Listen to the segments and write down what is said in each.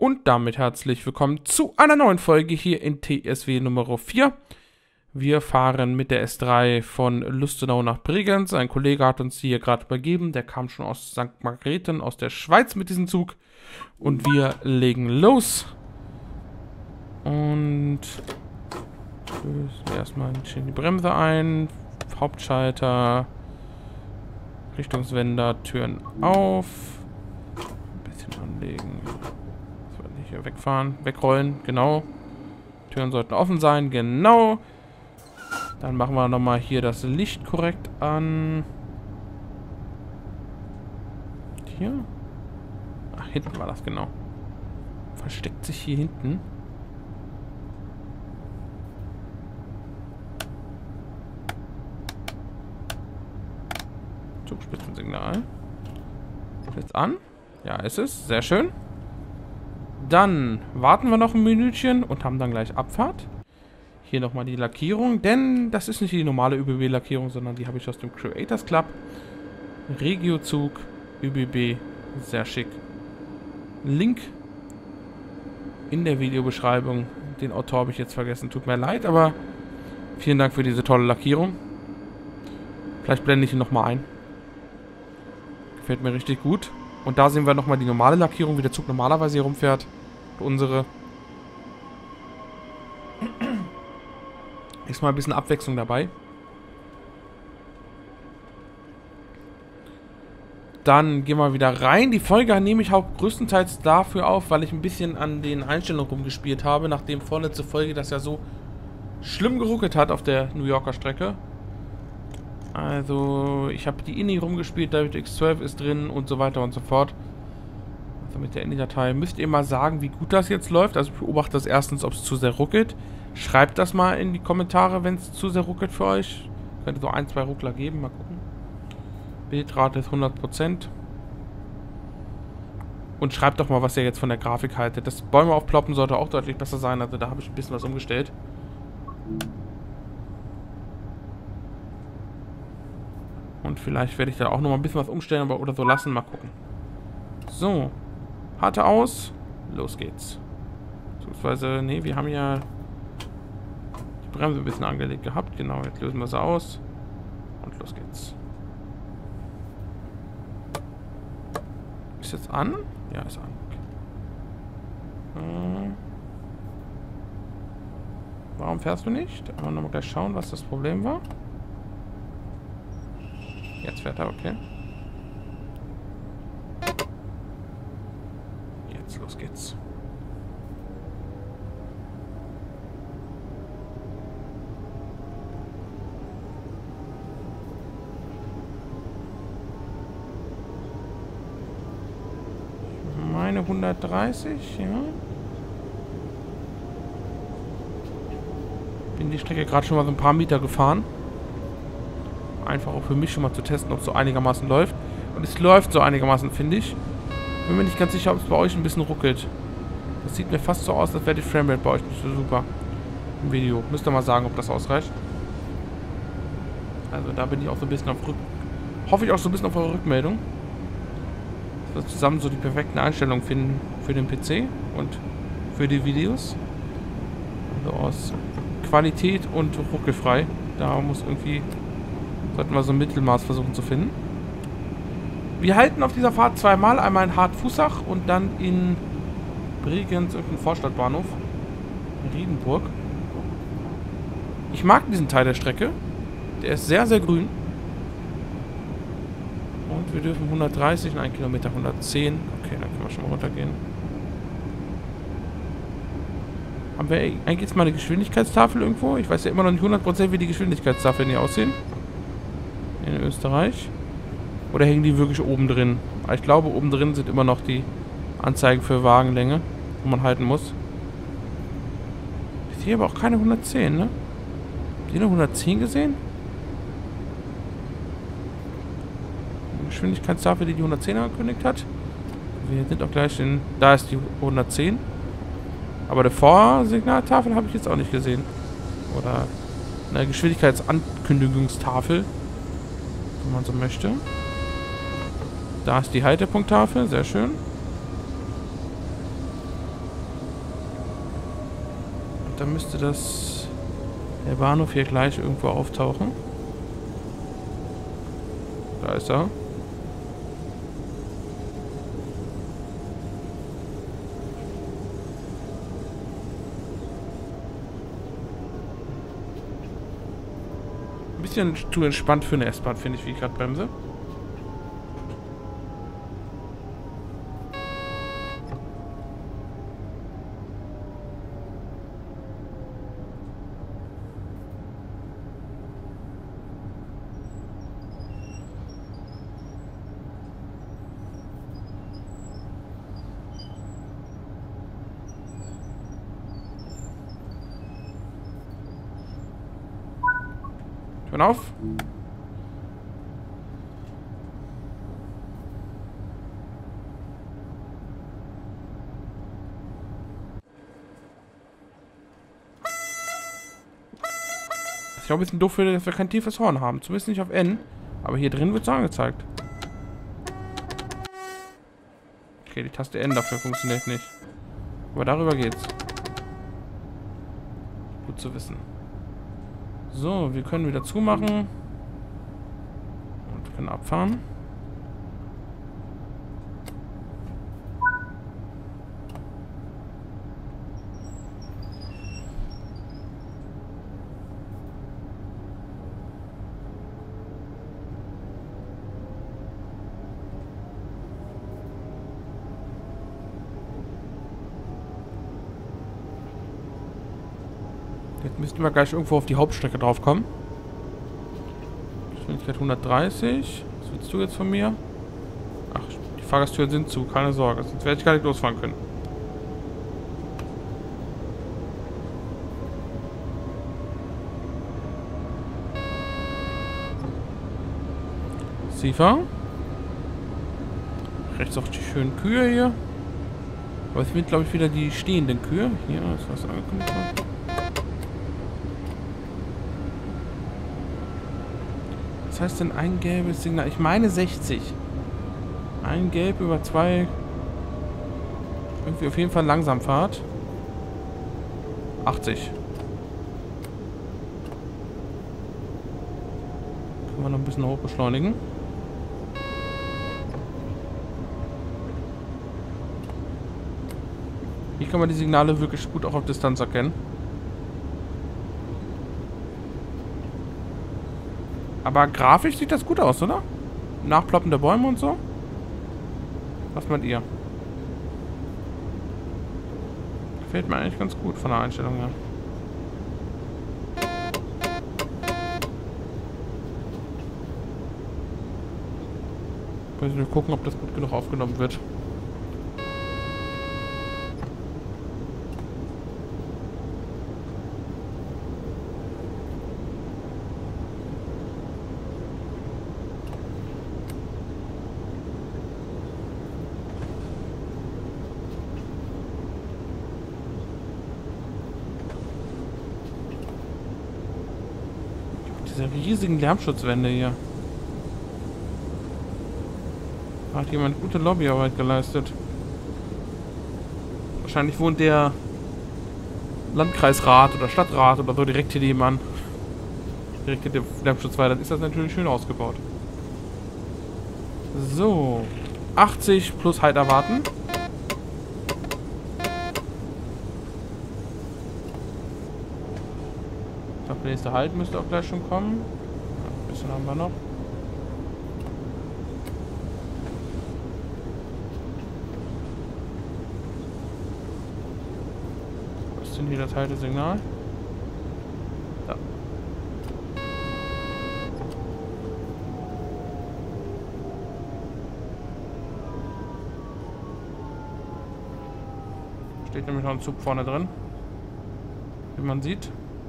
Und damit herzlich willkommen zu einer neuen Folge hier in TSW Nummer 4. Wir fahren mit der S3 von Lustenau nach Bregenz. Ein Kollege hat uns hier gerade übergeben. Der kam schon aus St. Margrethen, aus der Schweiz mit diesem Zug. Und wir legen los. Und lösen erstmal die Bremse ein. Hauptschalter. Richtungswender, Türen auf. Ein bisschen anlegen. So, hier wegfahren, wegrollen, genau. Türen sollten offen sein, genau. Dann machen wir nochmal hier das Licht korrekt an. Hier? Ach, hinten war das, genau. Versteckt sich hier hinten. Zugspitzensignal. Jetzt an. Ja, ist es. Sehr schön. Dann warten wir noch ein Minütchen und haben dann gleich Abfahrt. Hier nochmal die Lackierung, denn das ist nicht die normale ÖBB-Lackierung, sondern die habe ich aus dem Creators Club. Regiozug, ÖBB, sehr schick. Link in der Videobeschreibung. Den Autor habe ich jetzt vergessen, tut mir leid, aber vielen Dank für diese tolle Lackierung. Vielleicht blende ich ihn nochmal ein. Gefällt mir richtig gut. Und da sehen wir nochmal die normale Lackierung, wie der Zug normalerweise hier rumfährt. Unsere. Ist mal ein bisschen Abwechslung dabei. Dann gehen wir wieder rein. Die Folge nehme ich auch größtenteils dafür auf, weil ich ein bisschen an den Einstellungen rumgespielt habe, nachdem vorletzte Folge das ja so schlimm geruckelt hat auf der New Yorker Strecke. Also, ich habe die INI rumgespielt, DirectX 12 ist drin und so weiter und so fort. Also mit der INI-Datei müsst ihr mal sagen, wie gut das jetzt läuft. Also ich beobachte das erstens, ob es zu sehr ruckelt. Schreibt das mal in die Kommentare, wenn es zu sehr ruckelt für euch. Könnte so ein, zwei Ruckler geben, mal gucken. Bildrate ist 100%. Und schreibt doch mal, was ihr jetzt von der Grafik haltet. Das Bäume aufploppen sollte auch deutlich besser sein, also da habe ich ein bisschen was umgestellt. Und vielleicht werde ich da auch noch mal ein bisschen was umstellen, aber oder so lassen, mal gucken. So. Harte aus. Los geht's. Beziehungsweise, nee, wir haben ja die Bremse ein bisschen angelegt gehabt. Genau, jetzt lösen wir sie aus. Und los geht's. Ist jetzt an? Ja, ist an. Okay. Warum fährst du nicht? Aber nochmal gleich schauen, was das Problem war. Jetzt fährt er, okay. Jetzt, los geht's. Meine 130, ja. Bin die Strecke gerade schon mal so ein paar Meter gefahren. Einfach auch für mich schon mal zu testen, ob es so einigermaßen läuft. Und es läuft so einigermaßen, finde ich. Bin mir nicht ganz sicher, ob es bei euch ein bisschen ruckelt. Das sieht mir fast so aus, als wäre die Framerate bei euch nicht so super. Im Video. Müsst ihr mal sagen, ob das ausreicht. Also da bin ich auch so ein bisschen auf hoffe ich auch so ein bisschen auf eure Rückmeldung. Dass wir zusammen so die perfekten Einstellungen finden für den PC und für die Videos. Also aus Qualität und ruckelfrei. Da muss irgendwie... Sollten wir so ein Mittelmaß versuchen zu finden. Wir halten auf dieser Fahrt zweimal. Einmal in Hart-Fußach und dann in Bregenz, irgendein Vorstadtbahnhof. Riedenburg. Ich mag diesen Teil der Strecke. Der ist sehr, sehr grün. Und wir dürfen 130 in 1 Kilometer 110. Okay, dann können wir schon mal runtergehen. Haben wir eigentlich jetzt mal eine Geschwindigkeitstafel irgendwo? Ich weiß ja immer noch nicht 100%, wie die Geschwindigkeitstafeln hier aussehen. In Österreich. Oder hängen die wirklich oben drin? Ich glaube, oben drin sind immer noch die Anzeigen für Wagenlänge, wo man halten muss. Ich sehe aber auch keine 110, ne? Habt ihr eine 110 gesehen? Eine Geschwindigkeitstafel, die die 110 angekündigt hat. Wir sind auch gleich in... Da ist die 110. Aber eine Vorsignaltafel habe ich jetzt auch nicht gesehen. Oder eine Geschwindigkeitsankündigungstafel. Wenn man so möchte. Da ist die Haltepunkttafel, sehr schön. dann müsste der Bahnhof hier gleich irgendwo auftauchen. Da ist er. Ein bisschen zu entspannt für eine S-Bahn, finde ich, wie ich gerade bremse. Hören auf. Ich glaube, ein bisschen doof, dass wir kein tiefes Horn haben. Zumindest nicht auf N. Aber hier drin wird es angezeigt. Okay, die Taste N dafür funktioniert nicht. Aber darüber geht's. Gut zu wissen. So, wir können wieder zumachen. Und können abfahren. Jetzt müssten wir gleich irgendwo auf die Hauptstrecke drauf kommen. Geschwindigkeit 130. Was willst du jetzt von mir? Ach, die Fahrgasttüren sind zu, keine Sorge. Sonst werde ich gar nicht losfahren können. Sifa. Rechts auch die schönen Kühe hier. Aber es sind, glaube ich, wieder die stehenden Kühe. Hier ist was angekündigt worden. Was heißt denn ein gelbes Signal? Ich meine 60. Ein Gelb über 2. Irgendwie auf jeden Fall Langsamfahrt. 80. Können wir noch ein bisschen hoch beschleunigen. Hier kann man die Signale wirklich gut auch auf Distanz erkennen. Aber grafisch sieht das gut aus, oder? Nachploppen der Bäume und so. Was meint ihr? Gefällt mir eigentlich ganz gut von der Einstellung her. Müssen wir gucken, ob das gut genug aufgenommen wird. Diese riesigen Lärmschutzwände hier. Da hat jemand gute Lobbyarbeit geleistet. Wahrscheinlich wohnt der Landkreisrat oder Stadtrat oder so direkt hier nebenan. Direkt hinter der Lärmschutzwand. Dann ist das natürlich schön ausgebaut. So. 80 plus Halt erwarten. Der nächste Halt müsste auch gleich schon kommen. Ja, ein bisschen haben wir noch. Was ist denn hier das Haltesignal? Da. Steht nämlich noch ein Zug vorne drin. Wie man sieht.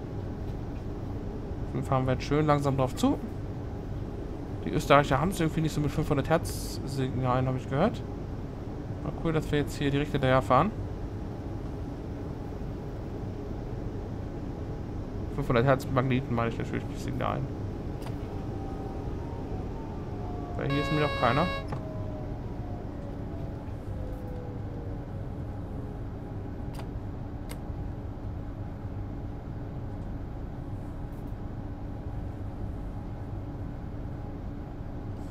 Dann fahren wir jetzt schön langsam drauf zu. Die Österreicher haben es irgendwie nicht so mit 500 Hertz Signalen, habe ich gehört. War cool, dass wir jetzt hier direkt hinterher fahren. 500 Hertz Magneten meine ich natürlich die Signalen. Weil hier ist mir doch keiner.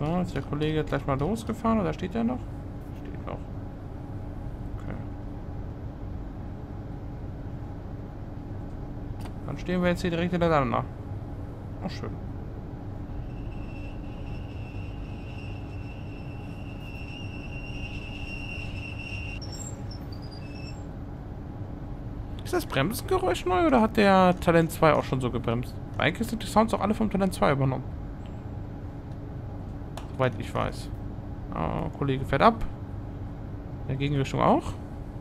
So, ist der Kollege jetzt gleich mal losgefahren oder steht der noch? Steht noch. Okay. Dann stehen wir jetzt hier direkt hintereinander. Auch schön. Ist das Bremsengeräusch neu oder hat der Talent 2 auch schon so gebremst? Eigentlich sind die Sounds auch alle vom Talent 2 übernommen. Soweit ich weiß. Oh, Kollege fährt ab. In der Gegenrichtung auch.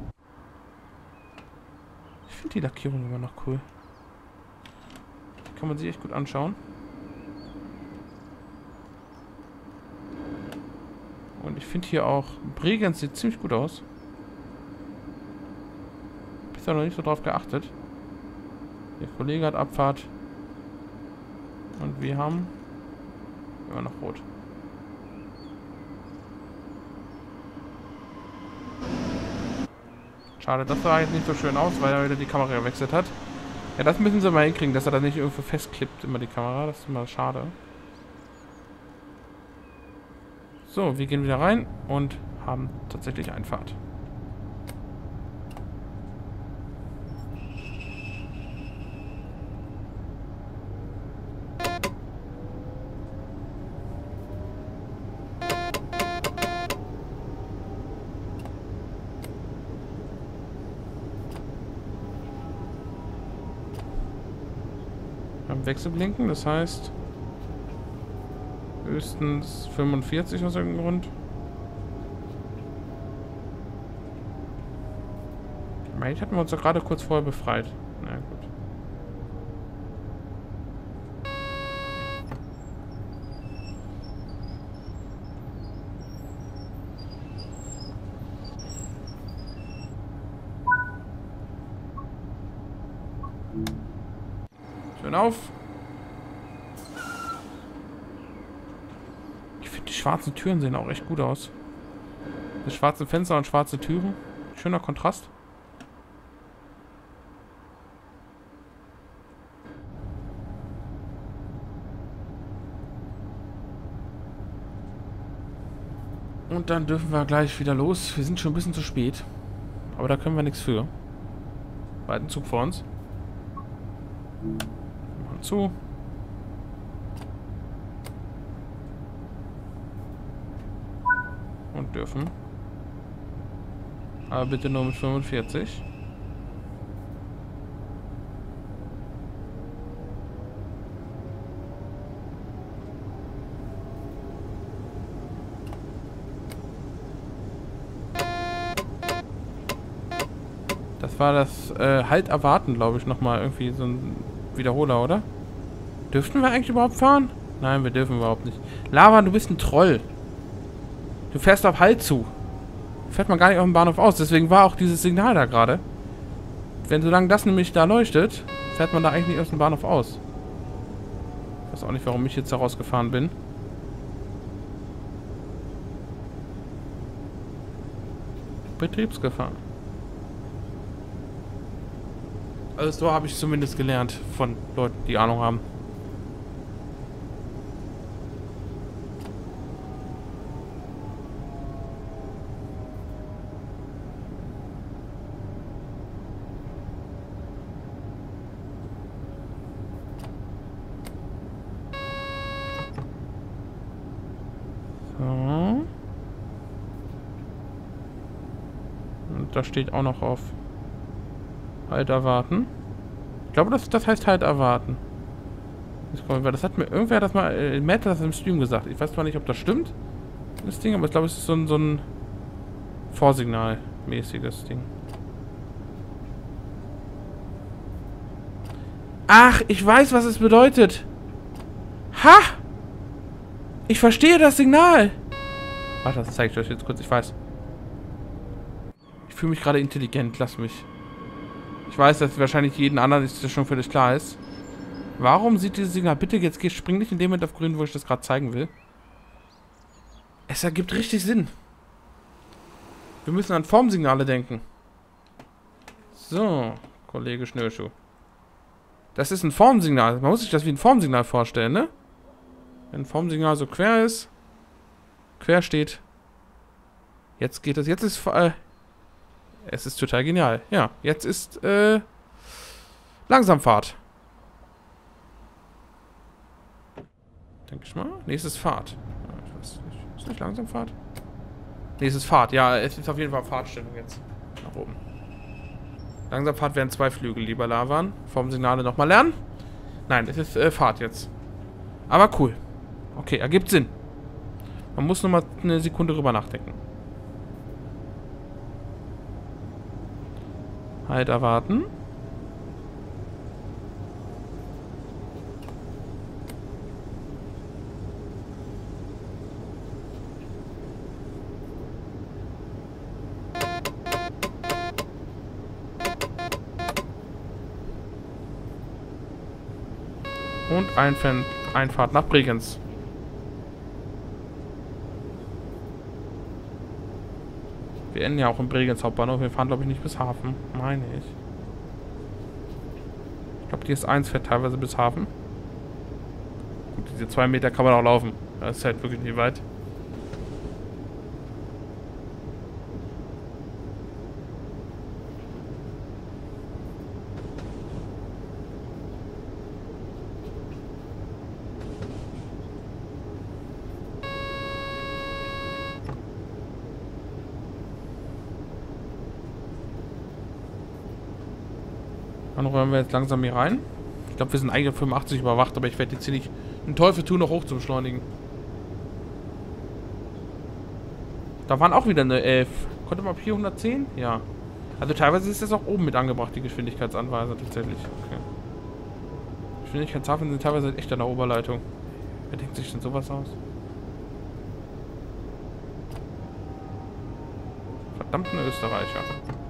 Ich finde die Lackierung immer noch cool. Die kann man sich echt gut anschauen. Und ich finde hier auch Bregenz sieht ziemlich gut aus. Ich habe noch nicht so drauf geachtet. Der Kollege hat Abfahrt. Und wir haben immer noch rot. Schade, das sah jetzt nicht so schön aus, weil er wieder die Kamera gewechselt hat. Ja, das müssen sie mal hinkriegen, dass er da nicht irgendwo festklippt, immer die Kamera. Das ist immer schade. So, wir gehen wieder rein und haben tatsächlich Einfahrt. Wechselblinken, das heißt höchstens 45 aus irgendeinem Grund. Eigentlich hatten wir uns doch gerade kurz vorher befreit. Na gut. Schön auf. Ich finde, die schwarzen Türen sehen auch echt gut aus. Das schwarze Fenster und schwarze Türen. Schöner Kontrast. Und dann dürfen wir gleich wieder los. Wir sind schon ein bisschen zu spät. Aber da können wir nichts für. Weiten Zug vor uns. Machen zu. Und dürfen. Aber bitte nur mit 45. Das war das Halt erwarten, glaube ich, nochmal irgendwie so ein Wiederholer, oder? Dürften wir eigentlich überhaupt fahren? Nein, wir dürfen überhaupt nicht. Lava, du bist ein Troll. Du fährst auf Halt zu. Fährt man gar nicht auf dem Bahnhof aus. Deswegen war auch dieses Signal da gerade. Wenn solange das nämlich da leuchtet, fährt man da eigentlich nicht aus dem Bahnhof aus. Ich weiß auch nicht, warum ich jetzt da rausgefahren bin. Betriebsgefahr. Also so habe ich zumindest gelernt von Leuten, die Ahnung haben. So. Und da steht auch noch auf Halt erwarten. Ich glaube, das heißt Halt erwarten. Das hat mir irgendwer das mal, Matt hat das im Stream gesagt. Ich weiß zwar nicht, ob das stimmt, das Ding, aber ich glaube, es ist so ein Vorsignal-mäßiges Ding. Ach, ich weiß, was es bedeutet. Ha! Ich verstehe das Signal. Warte, das zeige ich euch jetzt kurz, ich weiß. Ich fühle mich gerade intelligent, lass mich. Ich weiß, dass wahrscheinlich jeden anderen das schon völlig klar ist. Warum sieht dieses Signal... Bitte, jetzt spring nicht in dem Moment auf grün, wo ich das gerade zeigen will. Es ergibt richtig Sinn. Wir müssen an Formsignale denken. So, Kollege Schnürschuh. Das ist ein Formsignal. Man muss sich das wie ein Formsignal vorstellen, ne? Wenn ein Formsignal so quer ist, quer steht. Jetzt geht es. Jetzt ist... es ist total genial. Ja, jetzt ist Langsamfahrt. Denke ich mal. Nächstes Fahrt. Ja, ich weiß nicht. Ist nicht Langsamfahrt? Nächstes Fahrt. Ja, es ist auf jeden Fall Fahrtstellung jetzt. Nach oben. Langsamfahrt wären 2 Flügel, lieber Lavan. Formsignale nochmal lernen. Nein, es ist Fahrt jetzt. Aber cool. Okay, ergibt Sinn. Man muss nochmal eine Sekunde drüber nachdenken. Halt erwarten. Und Einfahrt nach Bregenz. Wir enden ja auch im Bregenz Hauptbahnhof. Wir fahren, glaube ich, nicht bis Hafen. Meine ich. Ich glaube, die S1 fährt teilweise bis Hafen. Gut, diese 2 Meter kann man auch laufen. Das ist halt wirklich nicht weit. Dann räumen wir jetzt langsam hier rein. Ich glaube, wir sind eigentlich auf 85 überwacht, aber ich werde jetzt hier nicht den Teufel tun, noch hoch zu beschleunigen. Da waren auch wieder eine 11. Konnte man ab hier 110? Ja. Also teilweise ist das auch oben mit angebracht, die Geschwindigkeitsanweiser tatsächlich. Okay. Geschwindigkeitstafeln sind teilweise echt an der Oberleitung. Wer denkt sich denn sowas aus? Verdammten Österreicher.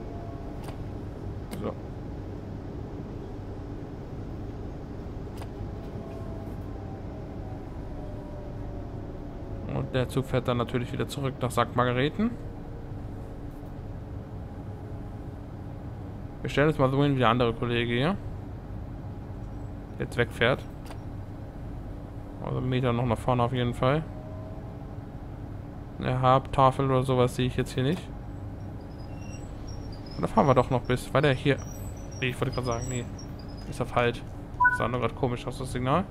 So. Und der Zug fährt dann natürlich wieder zurück nach St. Margareten. Wir stellen uns mal so hin wie der andere Kollege hier. Der jetzt wegfährt. Also einen Meter noch nach vorne auf jeden Fall. Eine Habtafel oder sowas sehe ich jetzt hier nicht. Und da fahren wir doch noch bis. War der hier? Nee, ich wollte gerade sagen, nee. Ist auf Halt. Das sah nur gerade komisch aus, das Signal.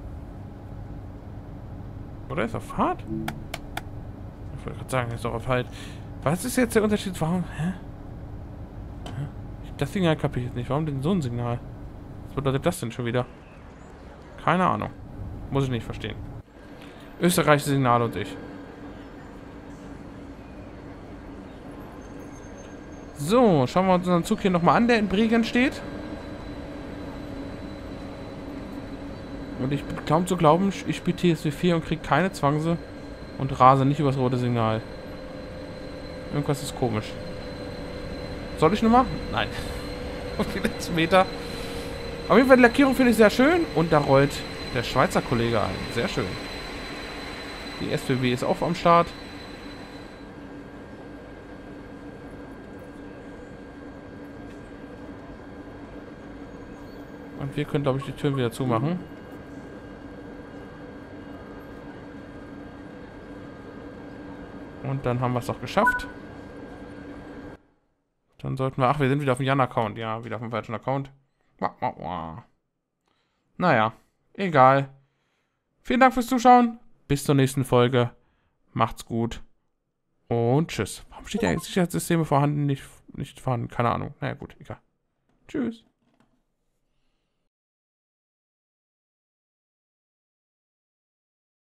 Oder ist auf Fahrt? Ich wollte gerade sagen, ist doch auf Halt. Was ist jetzt der Unterschied? Warum? Hä? Das Signal kapiere ich jetzt nicht. Warum denn so ein Signal? Was bedeutet das denn schon wieder? Keine Ahnung. Muss ich nicht verstehen. Österreichische Signal und ich. So, schauen wir uns unseren Zug hier nochmal an, der in Bregenz steht. Und ich bin kaum zu glauben, ich spiele TSW 4 und kriege keine Zwangse und rase nicht übers rote Signal. Irgendwas ist komisch. Soll ich nochmal? Nein. Auf die letzten Meter. Auf jeden Fall, die Lackierung finde ich sehr schön. Und da rollt der Schweizer Kollege ein. Sehr schön. Die SBB ist auch am Start. Und wir können, glaube ich, die Türen wieder zumachen. Und dann haben wir es auch geschafft. Dann sollten wir... Ach, wir sind wieder auf dem Jan-Account. Ja, wieder auf dem falschen Account. Naja, egal. Vielen Dank fürs Zuschauen. Bis zur nächsten Folge. Macht's gut. Und tschüss. Warum steht ja Sicherheitssysteme vorhanden, nicht vorhanden? Keine Ahnung. Naja, gut, egal. Tschüss.